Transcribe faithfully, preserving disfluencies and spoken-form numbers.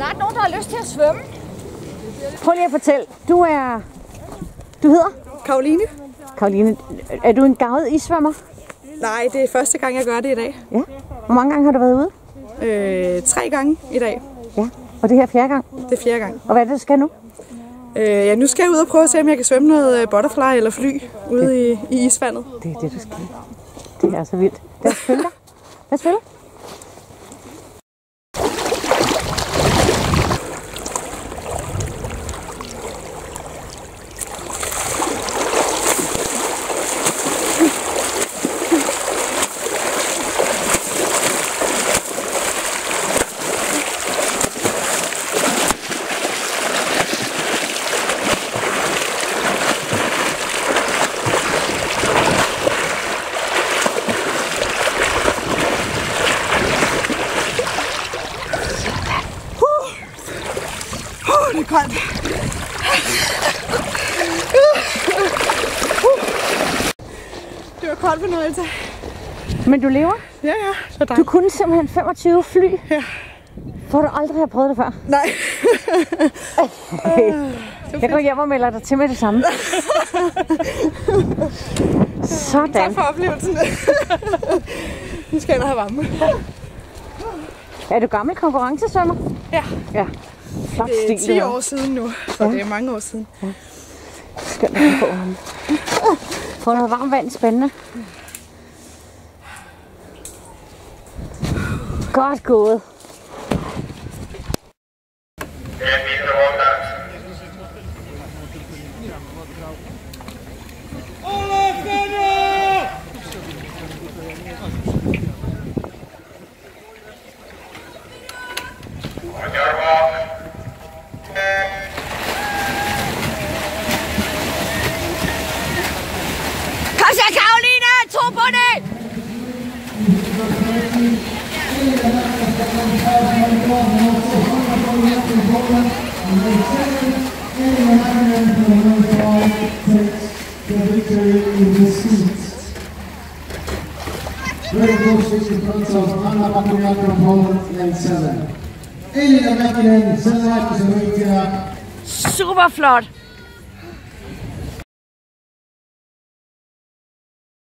snart nogen, der har lyst til at svømme. Prøv lige at fortælle. Du er... Du hedder? Karoline. Karoline. Er du en garvet isvømmer? Nej, det er første gang, jeg gør det i dag. Ja. Hvor mange gange har du været ude? Øh, tre gange i dag. Ja. Og det her er fjerde gang? Det er fjerde gang. Og hvad er det, du skal nu? Øh, ja, nu skal jeg ud og prøve at se, om jeg kan svømme noget butterfly eller fly ude i, i isvandet. Det er det, du skal. Det er så vildt. Lad os følge dig. Lad os følge. Det er koldt. Det var koldt fornøjelse. Men du lever? Ja, ja. Så du kunne simpelthen femogtyve fly? Ja. Hvor du aldrig har prøvet det før? Nej. Jeg går hjem og melder dig til med det samme. Sådan. Tak for oplevelsen. Nu skal jeg have varme. Er du gammel konkurrencesvømmer? Ja. Ja. Flot det er stil, ti år siden nu, så ja. Det er mange år siden. Ja. Skønt at få ham. Få noget varmt vand, spændende. Godt gået. Kom så, Karoline! Tro på det! Super flot!